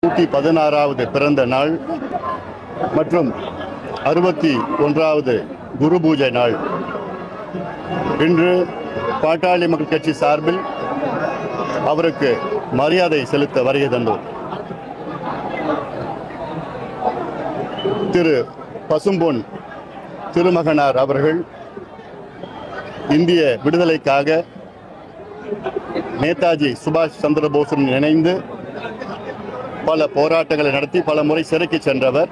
116வது பிறந்த நாள் மற்றும் 61வது குரு பூஜை நாள். இன்று பாட்டாளி மக்கள் கட்சி சார்பில் அவருக்கு மரியாதை செலுத்த வருகை தந்தோம். திரு பசும்பொன் திருமகனார் அவர்கள் இந்திய விடுதலைக்காக நேதாஜி சுபாஷ் சந்திர போஸுடன் இணைந்து பல போராட்டங்களை நடத்தி பல முறை சிறைக்கு சென்றவர்.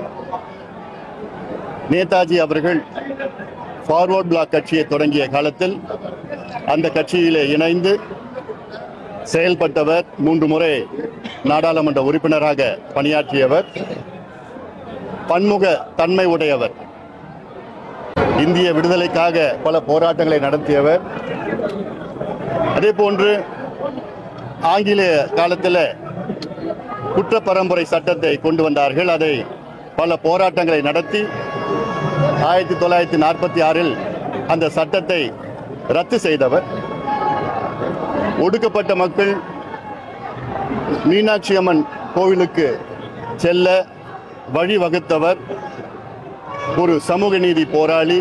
நேதாஜி அவர்கள் ஃபார்வர்ட் பிளாக் கட்சியை தொடங்கிய காலத்தில் அந்த கட்சியிலே இணைந்து செயல்பட்டவர். 3 முறை நாடாளுமன்ற உறுப்பினராக பணியாற்றியவர். பன்முக தன்மை உடையவர். இந்திய விடுதலைக்காக பல போராட்டங்களை நடத்தியவர். அதே போன்று ஆங்கிலேய காலத்தில் குற்றப்பரம்பரை சட்டத்தை கொண்டு வந்தார்கள். அதை பல போராட்டங்களை நடத்தி 1946 அந்த சட்டத்தை ரத்து செய்தவர். ஒடுக்கப்பட்ட மக்கள் மீனாட்சி அம்மன் கோவிலுக்கு செல்ல வழிவகுத்தவர். ஒரு சமூக நீதி போராளி.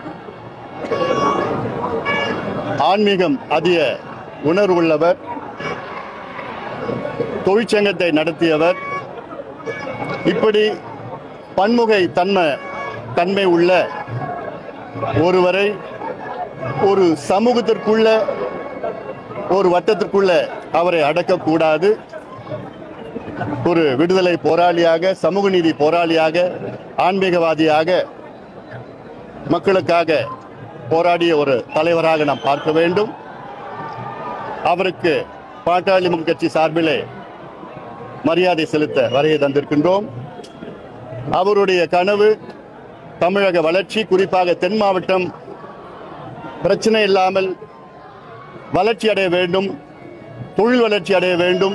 ஆன்மீகம் அதிக உணர்வுள்ளவர். தொழிற்சங்கத்தை நடத்தியவர். இப்படி பன்முக தன்மை உள்ள ஒருவரை ஒரு சமூகத்திற்குள்ள ஒரு வட்டத்திற்குள்ள அவரை அடக்கக்கூடாது. ஒரு விடுதலை போராளியாக, சமூக நீதி போராளியாக, ஆன்மீகவாதியாக, மக்களுக்காக போராடிய ஒரு தலைவராக நாம் பார்க்க வேண்டும். அவருக்கு பாட்டாளி மக்கள் கட்சி சார்பிலே மரியாதை செலுத்த வருகை தந்திருக்கின்றோம். அவருடைய கனவு தமிழக வளர்ச்சி, குறிப்பாக தென் மாவட்டம் பிரச்சனை இல்லாமல் வளர்ச்சி அடைய வேண்டும், தொழில் வளர்ச்சி அடைய வேண்டும்,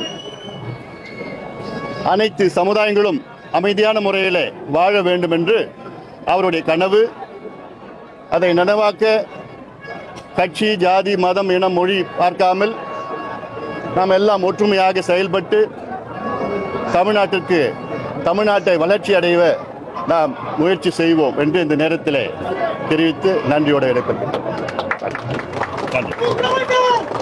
அனைத்து சமுதாயங்களும் அமைதியான முறையில் வாழ வேண்டும் என்று அவருடைய கனவு. அதை நனவாக்க கட்சி, ஜாதி, மதம், இனம், மொழி பார்க்காமல் நாம் எல்லாம் ஒற்றுமையாக செயல்பட்டு தமிழ்நாட்டை வளர்ச்சி அடைய நாம் முயற்சி செய்வோம் என்று இந்த நேரத்தில் தெரிவித்து நன்றியோடு இருக்கிறேன். நன்றி.